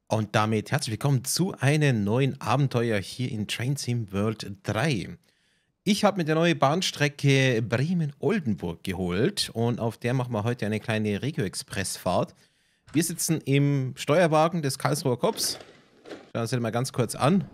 Und damit herzlich willkommen zu einem neuen Abenteuer hier in Train Sim World 3. Ich habe mir die neue Bahnstrecke Bremen-Oldenburg geholt und auf der machen wir heute eine kleine Regio-Express-Fahrt. Wir sitzen im Steuerwagen des Karlsruher Cops. Schauen wir uns den mal ganz kurz an.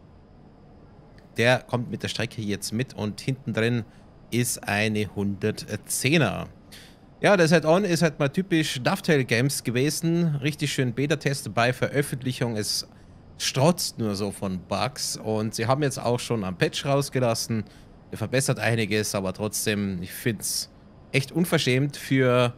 Der kommt mit der Strecke jetzt mit und hinten drin ist eine 110er. Ja, das Add-on ist halt mal typisch Dovetail Games gewesen. Richtig schön Beta-Test bei Veröffentlichung. Es strotzt nur so von Bugs. Und sie haben jetzt auch schon am Patch rausgelassen. Der verbessert einiges, aber trotzdem, ich finde es echt unverschämt für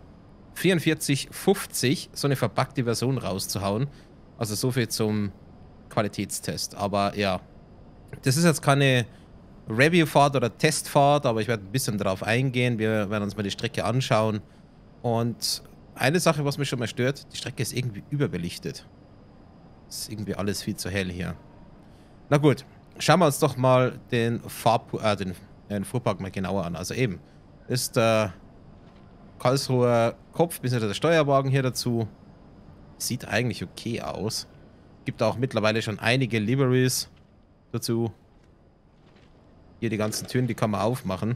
44,50 so eine verpackte Version rauszuhauen. Also so viel zum Qualitätstest. Aber ja, das ist jetzt keine Review-Fahrt oder Testfahrt, aber ich werde ein bisschen darauf eingehen. Wir werden uns mal die Strecke anschauen. Und eine Sache, was mich schon mal stört, die Strecke ist irgendwie überbelichtet. Ist irgendwie alles viel zu hell hier. Na gut, schauen wir uns doch mal den Fuhrpark mal genauer an. Also eben, ist der Karlsruher Kopf, bzw. der Steuerwagen hier dazu. Sieht eigentlich okay aus. Gibt auch mittlerweile schon einige Liveries dazu. Hier die ganzen Türen, die kann man aufmachen.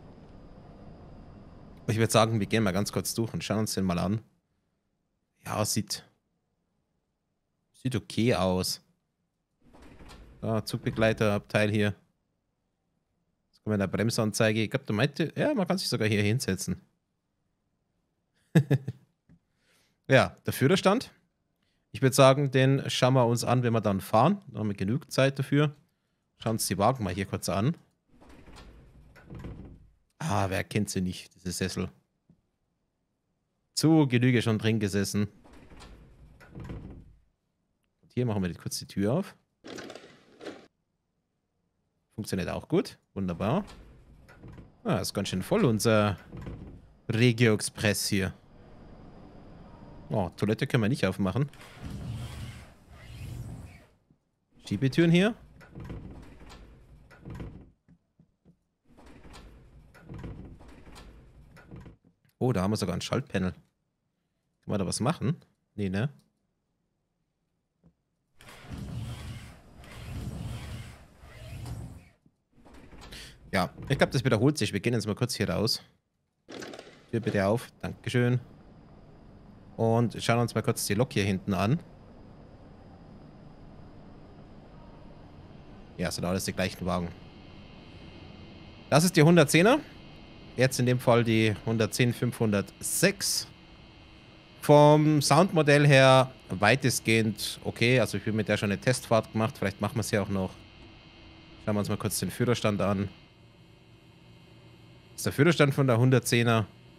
Ich würde sagen, wir gehen mal ganz kurz durch und schauen uns den mal an. Ja, sieht okay aus. Da, Zugbegleiterabteil hier. Jetzt kommen wir in der Bremsanzeige. Ich glaube, der meinte, ja, man kann sich sogar hier hinsetzen. Ja, der Führerstand. Ich würde sagen, den schauen wir uns an, wenn wir dann fahren. Da haben wir genug Zeit dafür. Schauen uns die Wagen mal hier kurz an. Ah, wer kennt sie nicht, diese Sessel. Zu Genüge schon drin gesessen. Und hier machen wir kurz die Tür auf. Funktioniert auch gut. Wunderbar. Ah, ist ganz schön voll, unser Regio Express hier. Oh, Toilette können wir nicht aufmachen. Schiebetüren hier. Oh, da haben wir sogar ein Schaltpanel. Können wir da was machen? Nee, ne? Ja, ich glaube, das wiederholt sich. Wir gehen jetzt mal kurz hier raus. Tür bitte auf. Dankeschön. Und schauen uns mal kurz die Lok hier hinten an. Ja, sind alles die gleichen Wagen. Das ist die 110er. Jetzt in dem Fall die 110 506. Vom Soundmodell her weitestgehend okay. Also ich habe mit der schon eine Testfahrt gemacht. Vielleicht machen wir es ja auch noch. Schauen wir uns mal kurz den Führerstand an. Das ist der Führerstand von der 110er.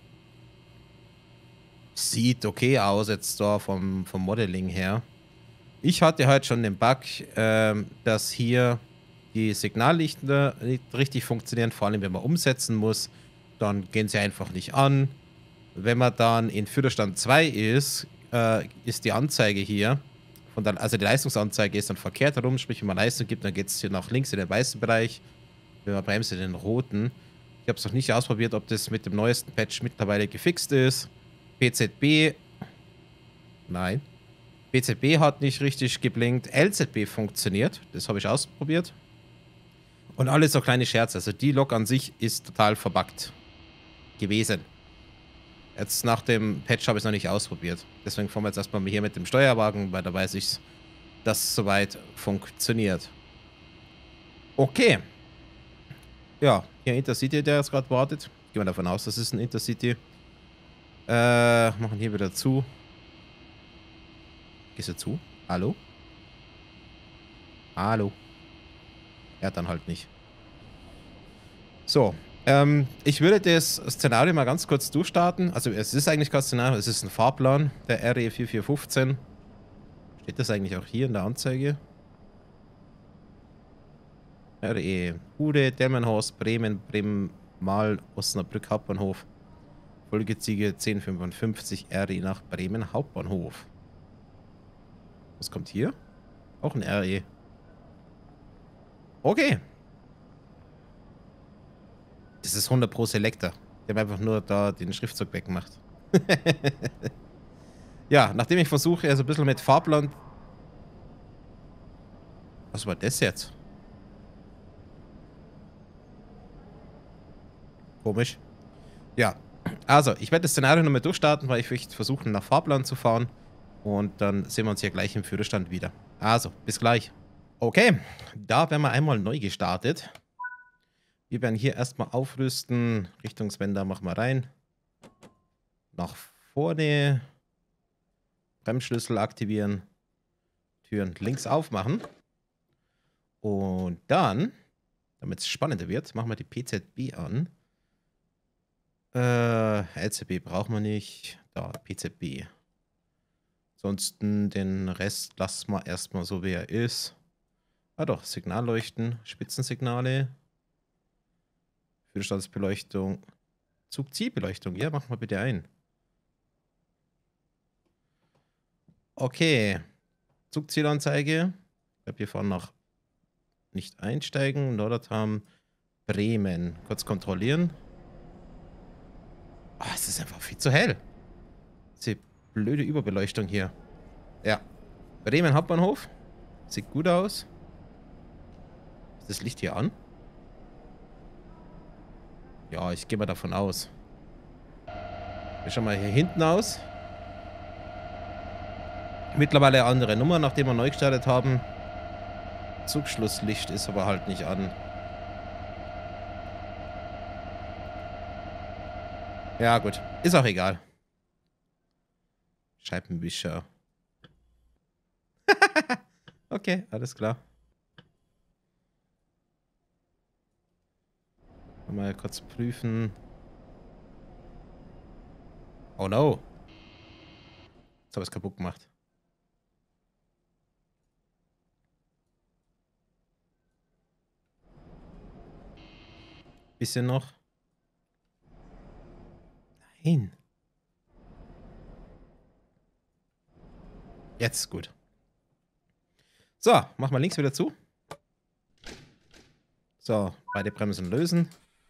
Sieht okay aus jetzt da vom Modeling her. Ich hatte halt schon den Bug, dass hier die Signallichter nicht richtig funktionieren. Vor allem, wenn man umsetzen muss. Dann gehen sie einfach nicht an. Wenn man dann in Führerstand 2 ist, ist die Anzeige hier, also die Leistungsanzeige ist dann verkehrt herum, sprich wenn man Leistung gibt, dann geht es hier nach links in den weißen Bereich, wenn man bremst in den roten. Ich habe es noch nicht ausprobiert, ob das mit dem neuesten Patch mittlerweile gefixt ist. PZB, nein. PZB hat nicht richtig geblinkt, LZB funktioniert, das habe ich ausprobiert. Und alles so kleine Scherze, also die Lok an sich ist total verbuggt gewesen. Jetzt nach dem Patch habe ich es noch nicht ausprobiert. Deswegen fahren wir jetzt erstmal hier mit dem Steuerwagen, weil da weiß ich, dass es soweit funktioniert. Okay. Ja, hier Intercity, der jetzt gerade wartet. Gehen wir davon aus, das ist ein Intercity. Machen hier wieder zu. Gehst du zu? Hallo? Hallo? Ja, dann halt nicht. So. Ich würde das Szenario mal ganz kurz durchstarten. Also es ist eigentlich kein Szenario, es ist ein Fahrplan, der RE 4415. Steht das eigentlich auch hier in der Anzeige? RE Hude, Delmenhorst, Bremen, Bremen-Mahl, Osnabrück Hauptbahnhof. Folgeziege 1055 RE nach Bremen Hauptbahnhof. Was kommt hier? Auch ein RE. Okay. Das ist 100 Pro Selector. Die haben einfach nur da den Schriftzug weggemacht. Ja, nachdem ich versuche, also ein bisschen mit Fahrplan Was war das jetzt? Komisch. Ja, also ich werde das Szenario nochmal durchstarten, weil ich möchte versuchen, nach Fahrplan zu fahren. Und dann sehen wir uns hier gleich im Führerstand wieder. Also, bis gleich. Okay, da werden wir einmal neu gestartet. Wir werden hier erstmal aufrüsten. Richtungswender machen wir rein. Nach vorne. Bremsschlüssel aktivieren. Türen links aufmachen. Und dann, damit es spannender wird, machen wir die PZB an. LCB brauchen wir nicht. Da, PZB. Ansonsten den Rest lassen wir erstmal so, wie er ist. Ah doch, Signalleuchten, Spitzensignale. Führerstandsbeleuchtung. Zugzielbeleuchtung, ja, machen wir bitte ein. Okay. Zugzielanzeige. Ich glaube, wir fahren nach nicht einsteigen. Nordertham, Bremen. Kurz kontrollieren. Oh, es ist einfach viel zu hell. Diese blöde Überbeleuchtung hier. Ja. Bremen Hauptbahnhof. Sieht gut aus. Ist das Licht hier an? Ja, ich gehe mal davon aus. Wir schauen mal hier hinten aus. Mittlerweile eine andere Nummer, nachdem wir neu gestartet haben. Zugschlusslicht ist aber halt nicht an. Ja, gut. Ist auch egal. Scheibenwischer. Okay, alles klar. Mal kurz prüfen. Oh no. Jetzt habe ich es kaputt gemacht. Bisschen noch. Nein. Jetzt ist gut. So, mach mal links wieder zu. So, beide Bremsen lösen.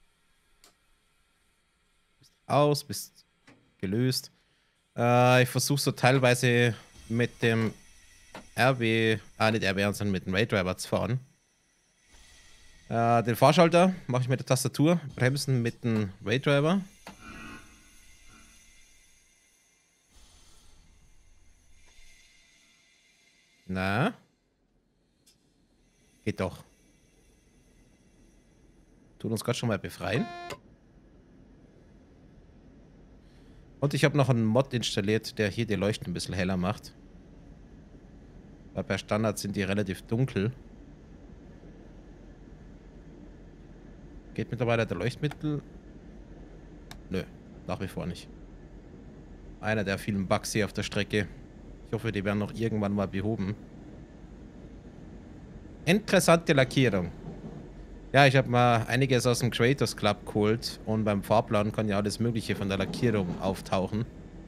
Bist aus, bist gelöst. Ich versuche so teilweise mit dem RB, nicht RB, sondern mit dem Raydriver zu fahren. Den Fahrschalter mache ich mit der Tastatur. Bremsen mit dem Raydriver. Na? Geht doch. Tut uns gerade schon mal befreien. Und ich habe noch einen Mod installiert, der hier die Leuchten ein bisschen heller macht. Weil per Standard sind die relativ dunkel. Geht mittlerweile der Leuchtmittel? Nö, nach wie vor nicht. Einer der vielen Bugs hier auf der Strecke. Ich hoffe, die werden noch irgendwann mal behoben. Interessante Lackierung. Ja, ich habe mal einiges aus dem Creators Club geholt. Und beim Fahrplan kann ja alles Mögliche von der Lackierung auftauchen.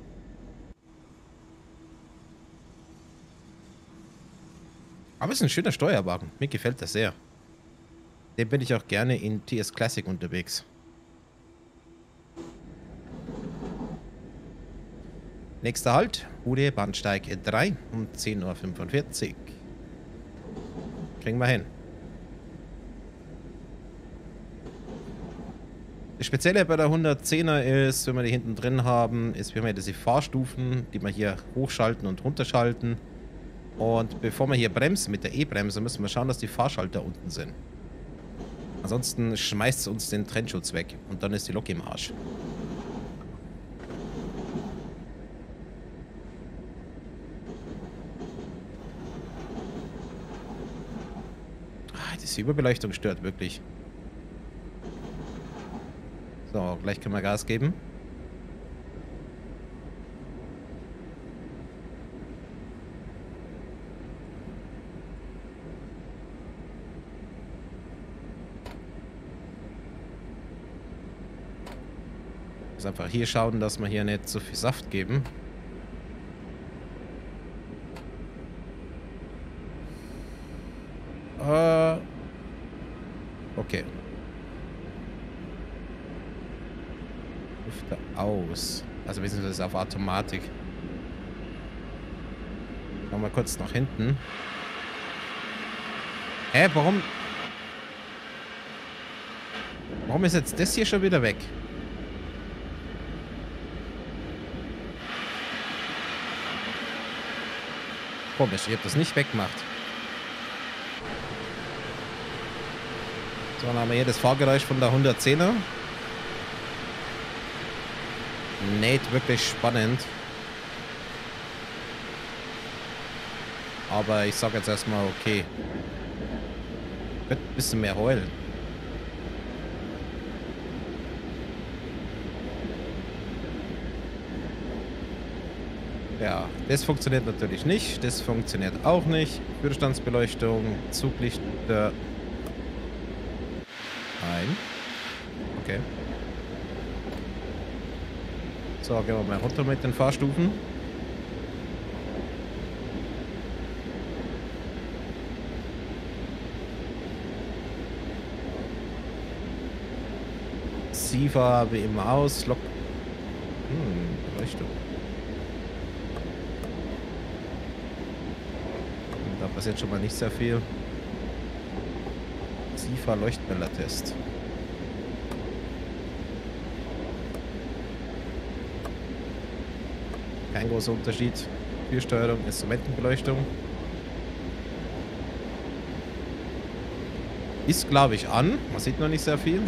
Aber es ist ein schöner Steuerwagen. Mir gefällt das sehr. Den bin ich auch gerne in TS Classic unterwegs. Nächster Halt, Hude, Bahnsteig 3 um 10:45 Uhr. Kriegen wir hin. Das Spezielle bei der 110er ist, wenn wir die hinten drin haben, ist, wir haben ja diese Fahrstufen, die wir hier hochschalten und runterschalten. Und bevor wir hier bremsen mit der E-Bremse, müssen wir schauen, dass die Fahrschalter unten sind. Ansonsten schmeißt es uns den Trennschutz weg und dann ist die Lok im Arsch. Die Überbeleuchtung stört wirklich. So, gleich können wir Gas geben. Muss einfach hier schauen, dass wir hier nicht zu viel Saft geben. Okay. Lüfter aus. Also beziehungsweise auf Automatik. Schauen wir kurz nach hinten. Hä, warum? Warum ist jetzt das hier schon wieder weg? Komisch, ich habe das nicht weggemacht. So, dann haben wir hier das Fahrgeräusch von der 110er. Nicht wirklich spannend. Aber ich sag jetzt erstmal okay. Wird ein bisschen mehr heulen. Ja, das funktioniert natürlich nicht. Das funktioniert auch nicht. Führerstandsbeleuchtung, Zuglichter. Nein. Okay. So, gehen wir mal runter mit den Fahrstufen. SIFA wie immer aus. Beleuchtung. Da passiert schon mal nicht sehr viel. SIFA Leuchtmelder-Test. Kein großer Unterschied. Türsteuerung, Instrumentenbeleuchtung. Ist, glaube ich, an. Man sieht noch nicht sehr viel.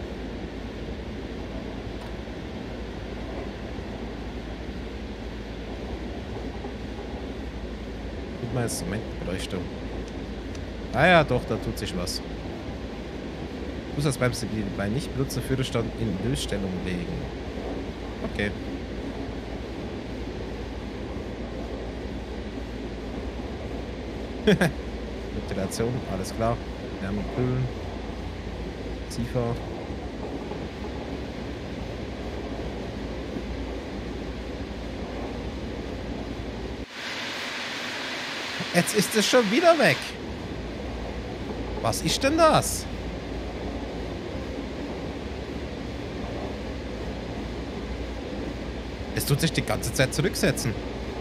Sieht man Instrumentenbeleuchtung. Ah ja, doch, da tut sich was. Zusatzbremse bei nicht benutzten Führerstand in Nullstellung legen. Okay. Ventilation, alles klar. Wärmekühlen. SIFA. Jetzt ist es schon wieder weg. Was ist denn das? Es tut sich die ganze Zeit zurücksetzen.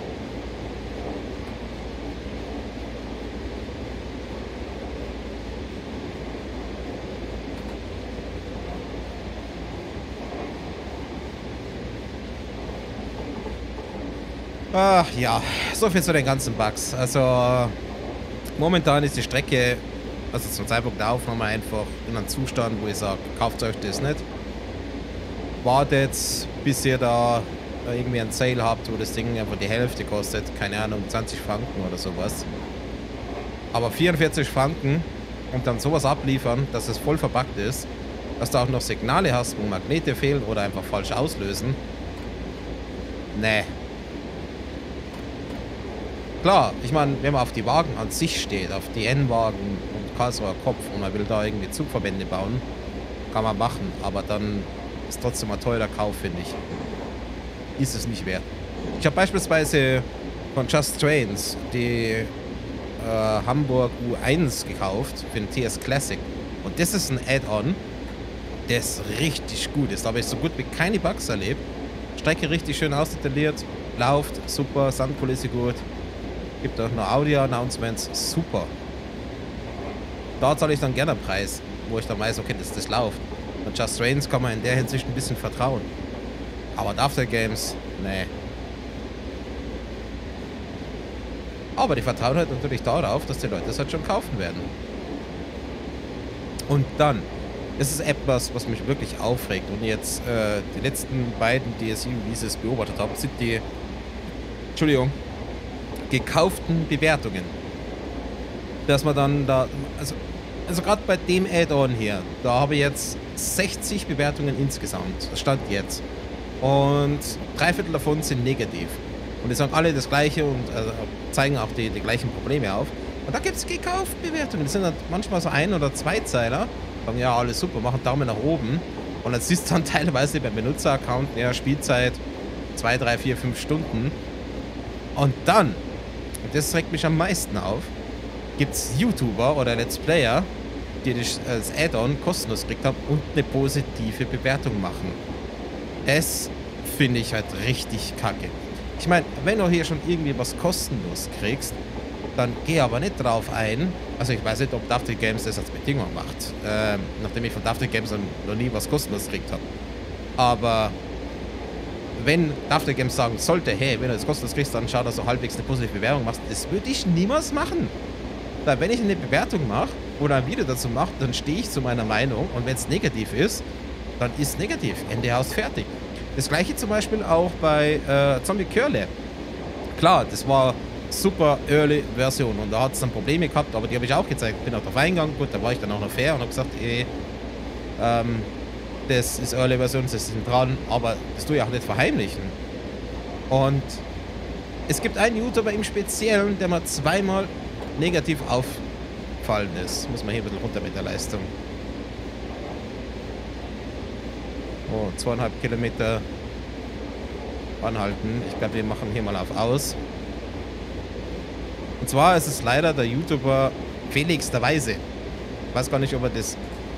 Ach ja, so viel zu den ganzen Bugs. Also momentan ist die Strecke, also zum Zeitpunkt der Aufnahme, einfach in einem Zustand, wo ich sage, kauft euch das nicht. Wartet, bis ihr da irgendwie ein Sale habt, wo das Ding einfach die Hälfte kostet. Keine Ahnung, 20 Franken oder sowas. Aber 44 Franken und dann sowas abliefern, dass es voll verpackt ist, dass du auch noch Signale hast, wo Magnete fehlen oder einfach falsch auslösen. Nee. Klar, ich meine, wenn man auf die Wagen an sich steht, auf die N-Wagen und Karlsruher Kopf und man will da irgendwie Zugverbände bauen, kann man machen, aber dann ist trotzdem ein teurer Kauf, finde ich. Ist es nicht wert. Ich habe beispielsweise von Just Trains die Hamburg U1 gekauft für den TS Classic und das ist ein Add-on, das richtig gut ist. Da habe ich so gut wie keine Bugs erlebt. Strecke richtig schön ausdetailliert, läuft super, Sandkulisse gut. Gibt auch noch Audio-Announcements. Super. Da zahle ich dann gerne einen Preis, wo ich dann weiß, okay, das läuft. Und Just Trains kann man in der Hinsicht ein bisschen vertrauen. Aber After Games, nee. Aber die vertrauen halt natürlich darauf, dass die Leute das halt schon kaufen werden. Und dann, das ist etwas, was mich wirklich aufregt. Und jetzt die letzten beiden DSI-Releases beobachtet habe, sind die, Entschuldigung, gekauften Bewertungen. Dass man dann da, also gerade bei dem Add-on hier, da habe ich jetzt 60 Bewertungen insgesamt, Stand jetzt. Und 3/4 davon sind negativ. Und die sagen alle das Gleiche und zeigen auch die gleichen Probleme auf. Und da gibt es gekaufte Bewertungen. Das sind dann manchmal so 1- oder 2-Zeiler. Sagen, ja, alles super, machen Daumen nach oben. Und dann siehst du dann teilweise beim Benutzeraccount, ja, Spielzeit 2, 3, 4, 5 Stunden. Und dann, und das regt mich am meisten auf, gibt es YouTuber oder Let's Player, die das Add-on kostenlos gekriegt haben und eine positive Bewertung machen. Das finde ich halt richtig kacke. Ich meine, wenn du hier schon irgendwie was kostenlos kriegst, Dann geh aber nicht drauf ein. Also ich weiß nicht, ob Dafty Games das als Bedingung macht. Nachdem ich von Dafty Games noch nie was kostenlos gekriegt habe. Aber wenn Dafty Games sagen sollte, hey, wenn du das kostenlos kriegst, dann schau, dass du halbwegs eine positive Bewerbung machst. Das würde ich niemals machen. Weil wenn ich eine Bewertung mache oder ein Video dazu mache, dann stehe ich zu meiner Meinung. Und wenn es negativ ist, dann ist negativ. Ende aus, fertig. Das gleiche zum Beispiel auch bei Zombie Curle. Klar, das war super Early Version und da hat es dann Probleme gehabt, aber die habe ich auch gezeigt. Bin auch drauf eingegangen, gut, da war ich dann auch noch fair und habe gesagt, das ist Early Version, das ist dran, aber das tue ich auch nicht verheimlichen. Und es gibt einen YouTuber im Speziellen, der mir zweimal negativ auffallen ist. Muss man hier ein bisschen runter mit der Leistung. Oh, 2,5 Kilometer anhalten. Ich glaube, wir machen hier mal auf aus. Und zwar ist es leider der YouTuber Felix der Weise. Ich weiß gar nicht, ob er das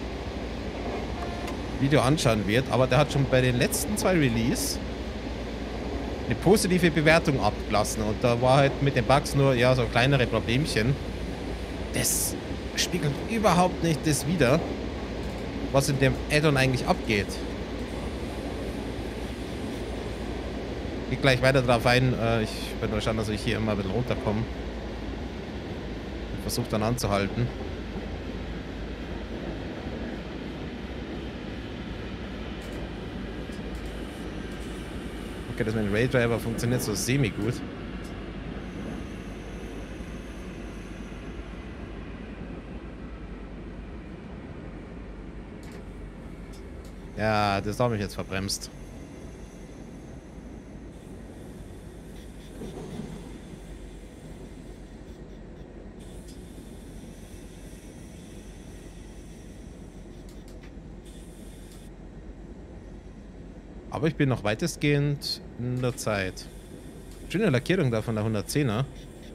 Video anschauen wird, aber der hat schon bei den letzten 2 Release eine positive Bewertung abgelassen. Und da war halt mit den Bugs nur, ja, so kleinere Problemchen. Das spiegelt überhaupt nicht das wider, was in dem Add-on eigentlich abgeht. Ich gehe gleich weiter drauf ein. Ich werde nur schauen, dass ich hier immer ein bisschen runterkomme. Versuche dann anzuhalten. Okay, das mit dem Raydriver funktioniert so semi-gut. Ja, das hat mich jetzt verbremst. Aber ich bin noch weitestgehend in der Zeit. Schöne Lackierung da von der 110er.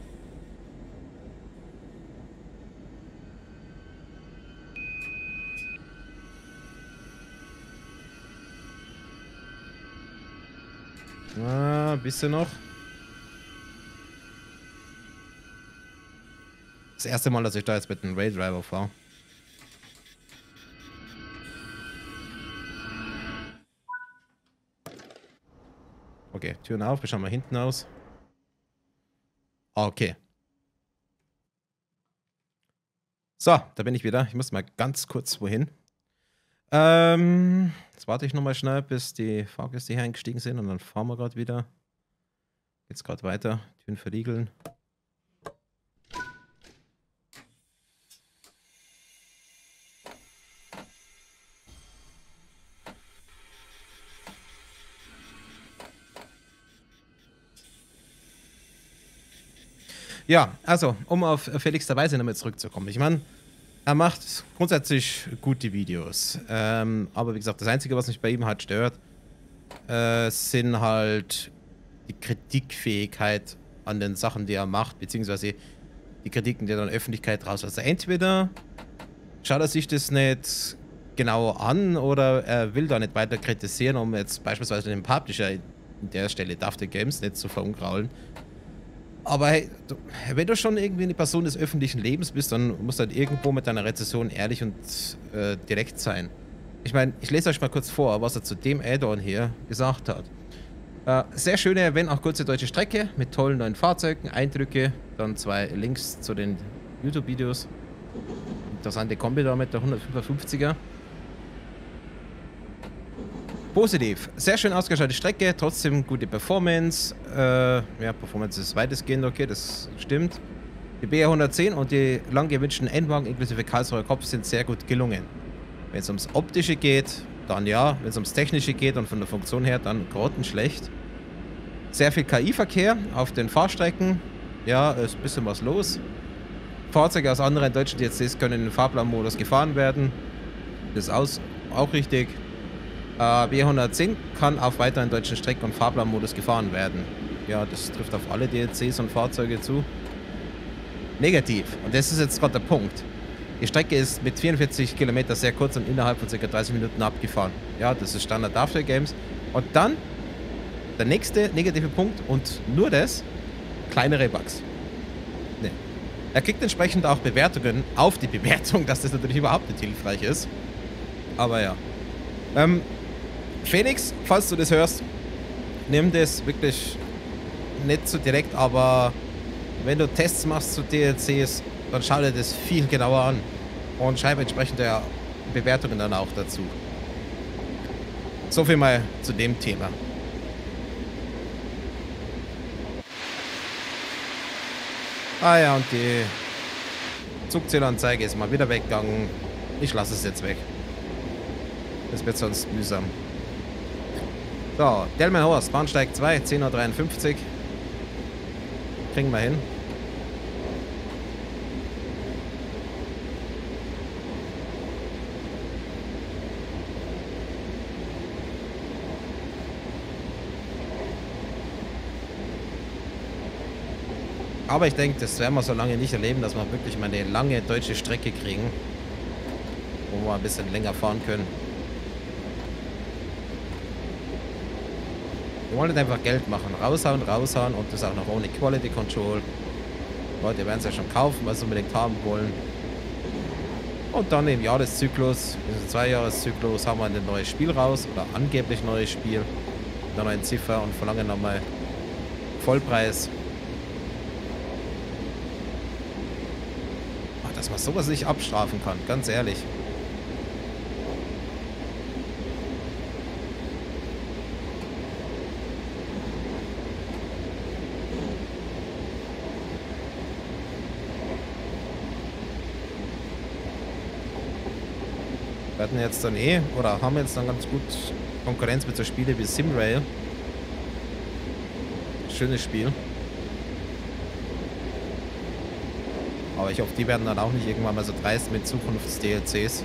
Ah, ein bisschen noch. Das erste Mal, dass ich da jetzt mit einem Raydriver fahre. Okay, Türen auf, wir schauen mal hinten aus. Okay. So, da bin ich wieder. Ich muss mal ganz kurz wohin. Jetzt warte ich nochmal schnell, bis die Fahrgäste hier eingestiegen sind und dann fahren wir gerade wieder. Geht's gerade weiter. Türen verriegeln. Ja, also, um auf Felix der Weise nochmal zurückzukommen. Ich meine, er macht grundsätzlich gute Videos. Aber wie gesagt, das Einzige, was mich bei ihm halt stört, sind halt die Kritikfähigkeit an den Sachen, die er macht, beziehungsweise die Kritiken, die er dann in der Öffentlichkeit raus. Also entweder schaut er sich das nicht genau an oder er will da nicht weiter kritisieren, um jetzt beispielsweise den Publisher in der Stelle Dafty Games nicht zu verungraulen. Aber hey, wenn du schon irgendwie eine Person des öffentlichen Lebens bist, dann musst du halt irgendwo mit deiner Rezession ehrlich und direkt sein. Ich meine, ich lese euch mal kurz vor, was er zu dem Add-on hier gesagt hat. Sehr schöne, wenn auch kurze deutsche Strecke mit tollen neuen Fahrzeugen, Eindrücke, dann 2 Links zu den YouTube-Videos. Interessante Kombi da mit der 155er. Positiv. Sehr schön ausgestaltete Strecke, trotzdem gute Performance. Ja, Performance ist weitestgehend okay, das stimmt. Die BR 110 und die lang gewünschten Endwagen inklusive Karlsruher Kopf sind sehr gut gelungen. Wenn es ums Optische geht, dann ja. Wenn es ums Technische geht und von der Funktion her, dann grottenschlecht. Sehr viel KI-Verkehr auf den Fahrstrecken. Ja, ist ein bisschen was los. Fahrzeuge aus anderen deutschen DLCs können im Fahrplanmodus gefahren werden. Das ist auch richtig. B110 kann auf weiteren deutschen Strecken und Fahrplanmodus gefahren werden. Ja, das trifft auf alle DLCs und Fahrzeuge zu. Negativ. Und das ist jetzt gerade der Punkt. Die Strecke ist mit 44 Kilometer sehr kurz und innerhalb von ca. 30 Minuten abgefahren. Ja, das ist Standard Dafty Games. Und dann der nächste negative Punkt und nur das, kleinere Bugs. Ne, Er kriegt entsprechend auch Bewertungen auf die Bewertung, dass das natürlich überhaupt nicht hilfreich ist. Aber ja. Phoenix, falls du das hörst, nimm das wirklich nicht so direkt, aber wenn du Tests machst zu DLCs, dann schau dir das viel genauer an und schreib entsprechende Bewertungen dann auch dazu. So viel mal zu dem Thema. Ah ja, und die Zugzählanzeige ist mal wieder weggegangen. Ich lasse es jetzt weg. Das wird sonst mühsam. So, Delmenhorst, Bahnsteig 2, 10:53 Uhr. Kriegen wir hin. Aber ich denke, das werden wir so lange nicht erleben, dass wir wirklich mal eine lange deutsche Strecke kriegen, wo wir ein bisschen länger fahren können. Wir wollen nicht einfach Geld machen. Raushauen, raushauen und das auch noch ohne Quality Control. Leute werden es ja schon kaufen, weil sie unbedingt haben wollen. Und dann im Jahreszyklus, im 2-Jahres-Zyklus, haben wir ein neues Spiel raus oder angeblich neues Spiel. Mit einer neuen Ziffer und verlangen nochmal Vollpreis. Dass man sowas nicht abstrafen kann, ganz ehrlich. Wir hatten jetzt dann oder haben jetzt dann ganz gut Konkurrenz mit so Spielen wie SimRail. Schönes Spiel. Aber ich hoffe, die werden dann auch nicht irgendwann mal so dreist mit Zukunfts-DLCs.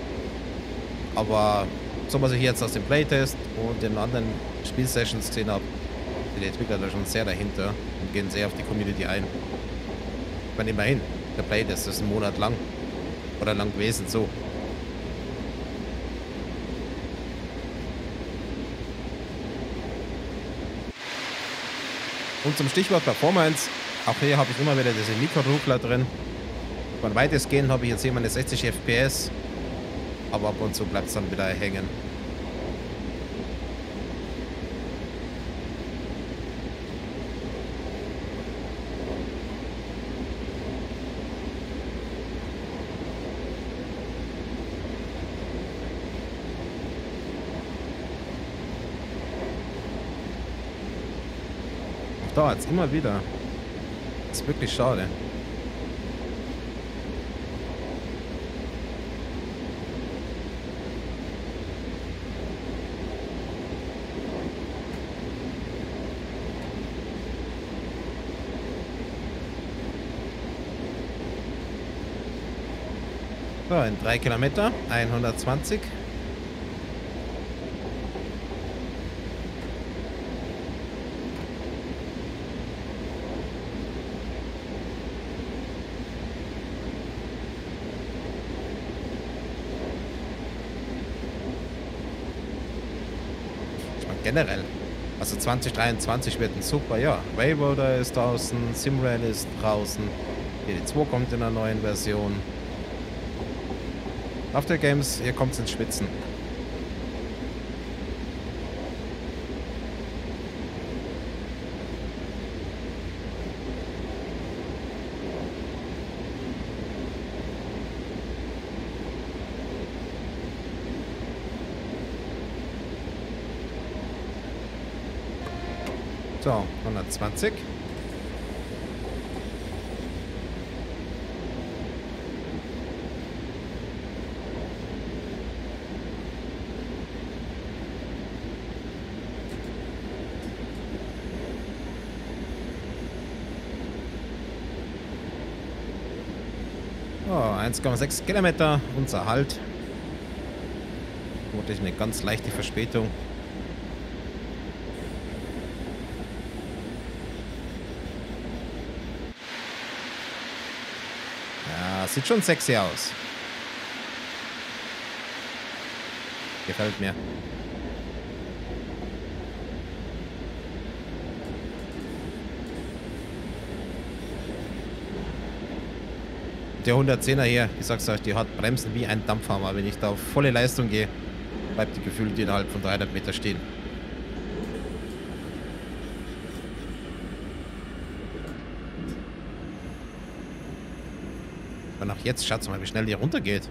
Aber so was ich jetzt aus dem Playtest und den anderen Spielsessions gesehen habe, sind die Entwickler da schon sehr dahinter und gehen sehr auf die Community ein. Ich meine, immerhin, der Playtest ist 1 Monat lang. Oder lang gewesen, so. Und zum Stichwort Performance, auch hier habe ich immer wieder diese Mikroruckler drin. Von weitestgehend habe ich jetzt hier meine 60 FPS, aber ab und zu bleibt es dann wieder hängen. Auch da jetzt immer wieder. Das ist wirklich schade. So, in 3 Kilometer, 120. Ich meine generell, also 2023 wird ein super Jahr. Wayworder ist draußen, SimRail ist draußen, DD2 kommt in einer neuen Version. After Games, hier kommt es ins Schwitzen. So, 120. Oh, 1,6 Kilometer, unser Halt. Wirklich eine ganz leichte Verspätung. Ja, sieht schon sexy aus. Gefällt mir. der 110er hier, ich sag's euch, die hat Bremsen wie ein Dampfhammer. Wenn ich da auf volle Leistung gehe, bleibt die gefühlt innerhalb von 300 Meter stehen. Und auch jetzt, schaut mal, wie schnell die runtergeht.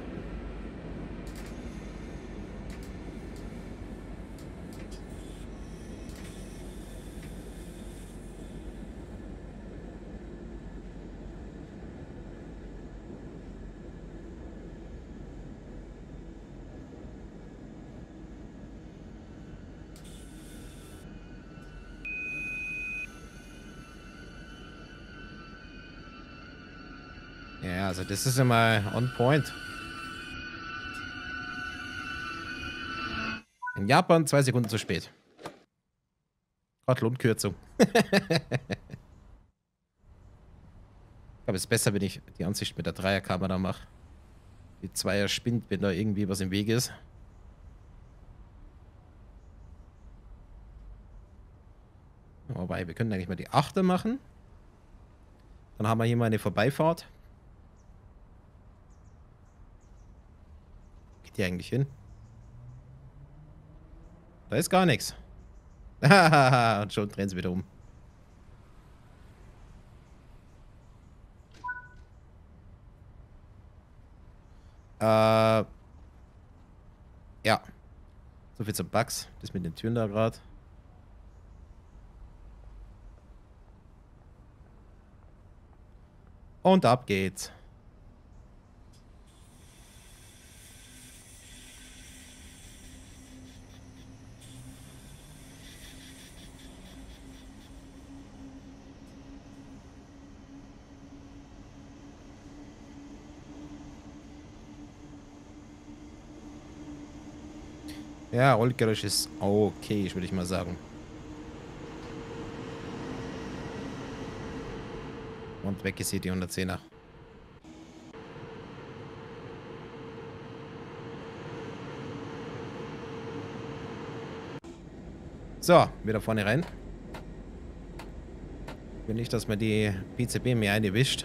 Ja, also das ist immer on point. In Japan 2 Sekunden zu spät. Gott, Lohnkürzung. Ich glaube, es ist besser, wenn ich die Ansicht mit der Dreierkamera mache. Die Zweier spinnt, wenn da irgendwie was im Weg ist. Wobei, wir können eigentlich mal die Achter machen. Dann haben wir hier mal eine Vorbeifahrt. Geht die eigentlich hin? Da ist gar nichts. Und schon drehen sie wieder um. Ja. So viel zum Bugs. Das mit den Türen da gerade. Und ab geht's. Ja, Rollgeräusch ist okay, würde ich mal sagen. Und weg ist hier die 110er. So, wieder vorne rein. Ich will nicht, dass man die PCB mir einwischt.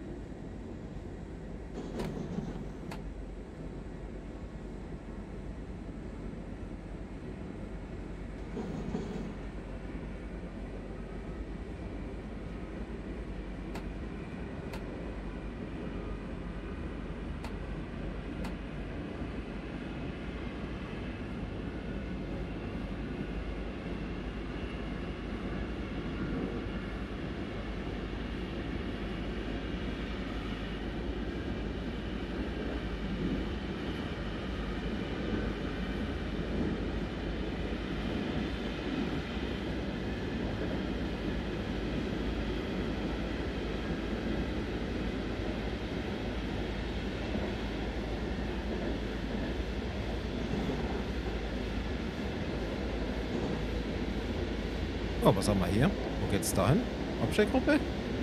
Oh, was haben wir hier? Wo geht's da hin? Abstellgruppe?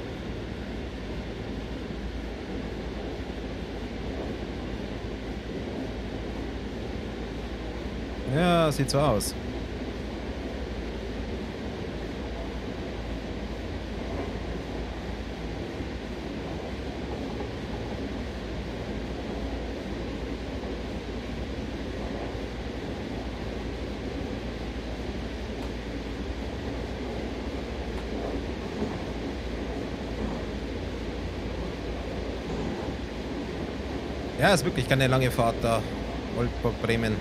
Ja, sieht so aus. Ja, ist wirklich keine lange Fahrt da. Oldburg-Bremen.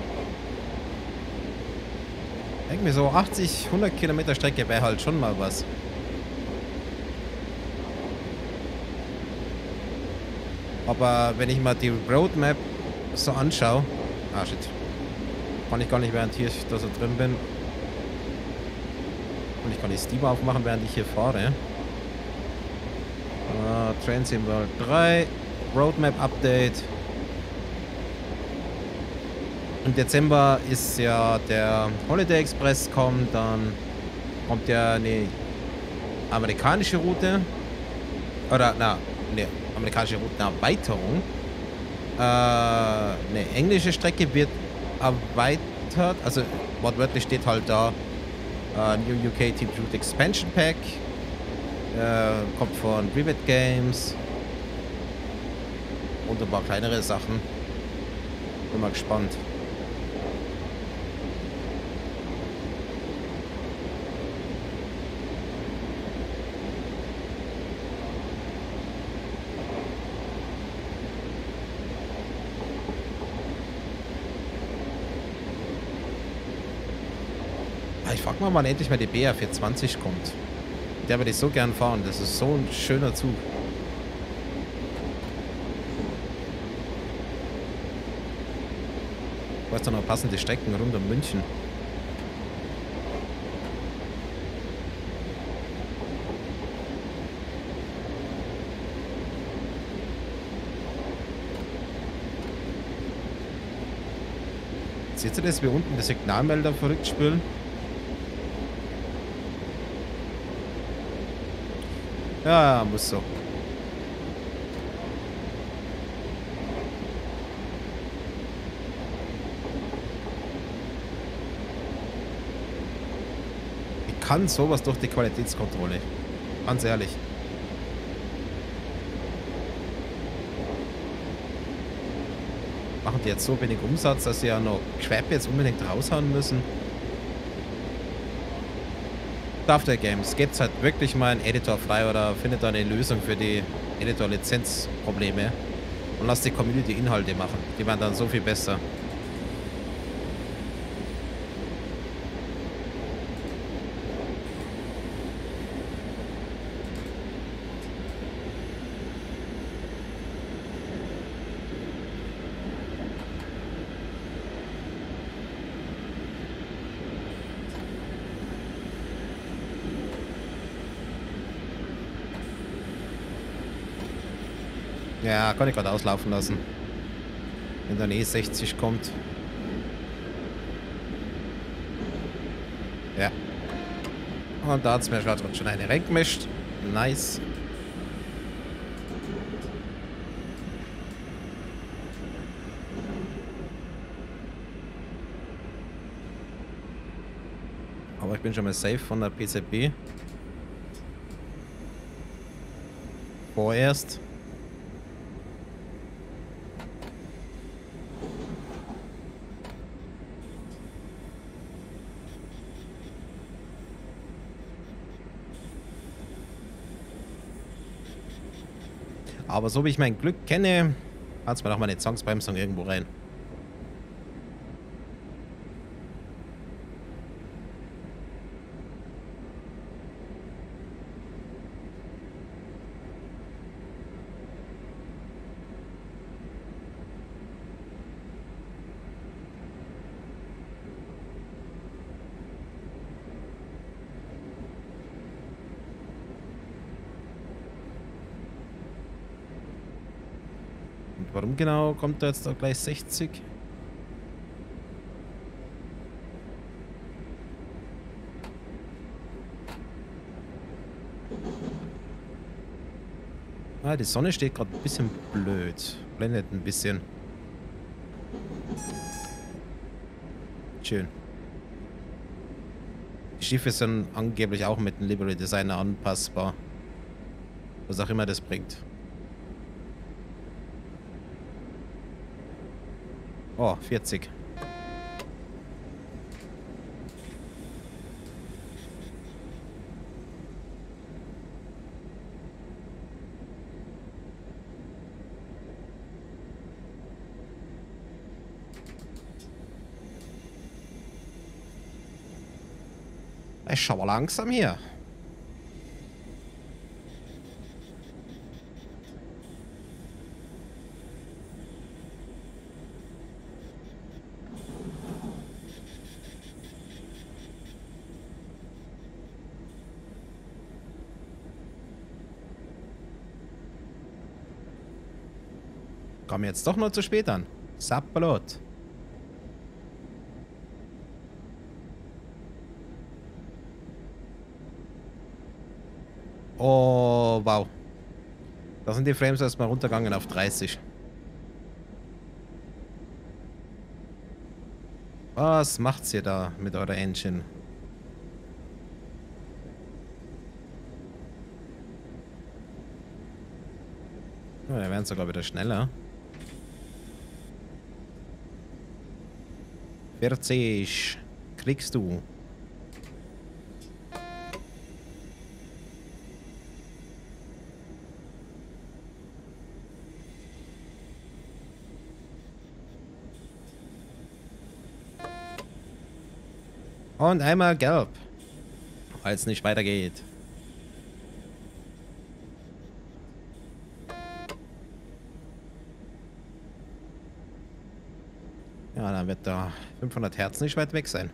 Irgendwie so 80, 100 Kilometer Strecke wäre halt schon mal was. Aber wenn ich mal die Roadmap so anschaue... Ah, shit. Kann ich gar nicht, während ich da so drin bin. Und ich kann die Steam aufmachen, während ich hier fahre. Train Sim World 3. Roadmap Update. Im Dezember ist ja der Holiday Express kommt, dann kommt ja eine amerikanische Route. Oder, eine amerikanische Routenerweiterung. Eine englische Strecke wird erweitert. Also wortwörtlich steht halt da New UK Team Route Expansion Pack. Kommt von Rivet Games. Und ein paar kleinere Sachen. Bin mal gespannt. Ich frag mal, wann endlich mal die BR420 kommt. Der würde ich so gern fahren. Das ist so ein schöner Zug. Du hast doch noch passende Strecken rund um München. Seht ihr das, wie unten der Signalmelder verrückt spülen? Ja, muss so. Wie kann sowas durch die Qualitätskontrolle? Ganz ehrlich. Machen die jetzt so wenig Umsatz, dass sie ja noch Crap jetzt unbedingt raushauen müssen? Software Games, gebt halt wirklich mal einen Editor frei oder findet da eine Lösung für die Editor-Lizenzprobleme und lasst die Community Inhalte machen. Die werden dann so viel besser. Ja, kann ich gerade auslaufen lassen. Wenn dann eh 60 kommt. Ja. Und da hat es mir gerade schon eine reingemischt. Nice. Aber ich bin schon mal safe von der PZB. Vorerst. Aber so wie ich mein Glück kenne, hat es mir noch mal eine Zwangsbremsung irgendwo rein. Und warum genau kommt da jetzt da gleich 60? Ah, die Sonne steht gerade ein bisschen blöd. Blendet ein bisschen. Schön. Die Schiffe sind angeblich auch mit dem Livery Designer anpassbar. Was auch immer das bringt. Oh, 40. Ich schau mal langsam hier. Komm jetzt doch nur zu spät an. Sapperlot. Oh, wow. Da sind die Frames erstmal runtergegangen auf 30. Was macht's ihr da mit eurer Engine? Oh, wir werden sogar wieder schneller. 40 kriegst du. Und einmal gelb, weil es nicht weitergeht. Ja, dann wird da 500 Hertz nicht weit weg sein.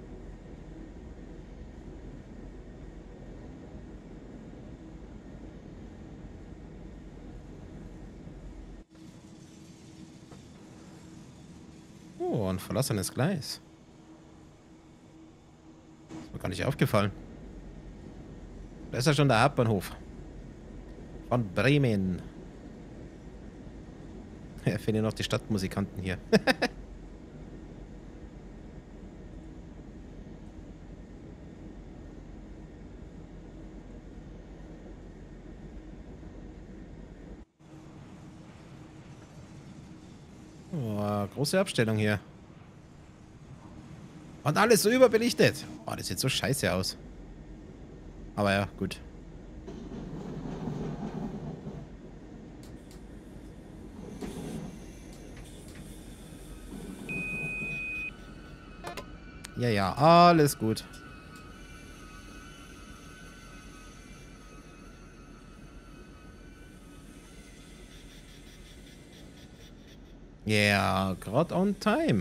Oh, ein verlassenes Gleis. Ist mir gar nicht aufgefallen. Da ist ja schon der Hauptbahnhof. Von Bremen. Ja, fehlen noch die Stadtmusikanten hier. Oh, große Abstellung hier. Und alles so überbelichtet. Oh, das sieht so scheiße aus. Aber ja, gut. Ja, ja, alles gut. Ja, yeah, gerade on time.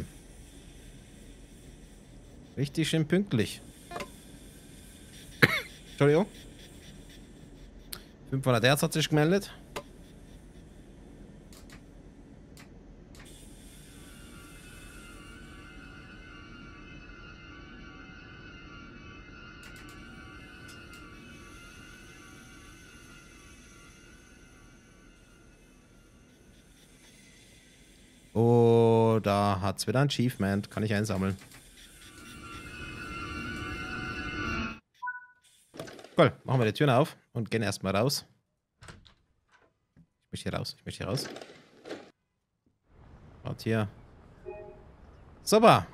Richtig schön pünktlich. Entschuldigung. 500 Hertz hat sich gemeldet. Oh, da hat es wieder ein Achievement. Kann ich einsammeln. Cool, machen wir die Türen auf und gehen erstmal raus. Ich möchte hier raus, ich möchte hier raus. Und hier. Super.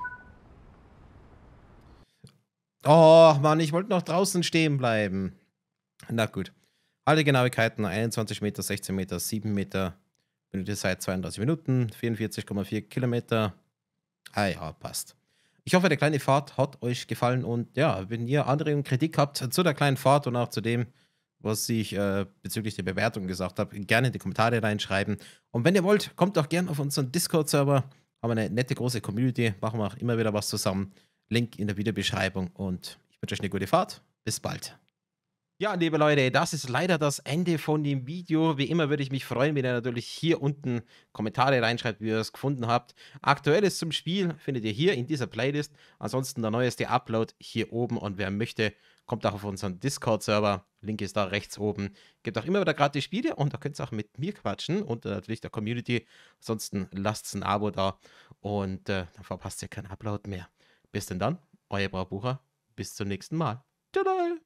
Oh, Mann, ich wollte noch draußen stehen bleiben. Na gut. Haltegenauigkeiten 21 Meter, 16 Meter, 7 Meter. Benötigungszeit 32 Minuten, 44,4 Kilometer. Ah ja, passt. Ich hoffe, der kleine Fahrt hat euch gefallen und ja, wenn ihr Anregungen und Kritik habt zu der kleinen Fahrt und auch zu dem, was ich bezüglich der Bewertung gesagt habe, gerne in die Kommentare reinschreiben. Und wenn ihr wollt, kommt auch gerne auf unseren Discord-Server. Haben eine nette große Community, machen wir auch immer wieder was zusammen. Link in der Videobeschreibung und ich wünsche euch eine gute Fahrt. Bis bald. Ja, liebe Leute, das ist leider das Ende von dem Video. Wie immer würde ich mich freuen, wenn ihr natürlich hier unten Kommentare reinschreibt, wie ihr es gefunden habt. Aktuelles zum Spiel findet ihr hier in dieser Playlist. Ansonsten der neueste Upload hier oben und wer möchte, kommt auch auf unseren Discord-Server. Link ist da rechts oben. Gibt auch immer wieder gratis Spiele und da könnt ihr auch mit mir quatschen und natürlich der Community. Ansonsten lasst ein Abo da und dann verpasst ihr keinen Upload mehr. Bis denn dann, euer Braubucher. Bis zum nächsten Mal. Tada!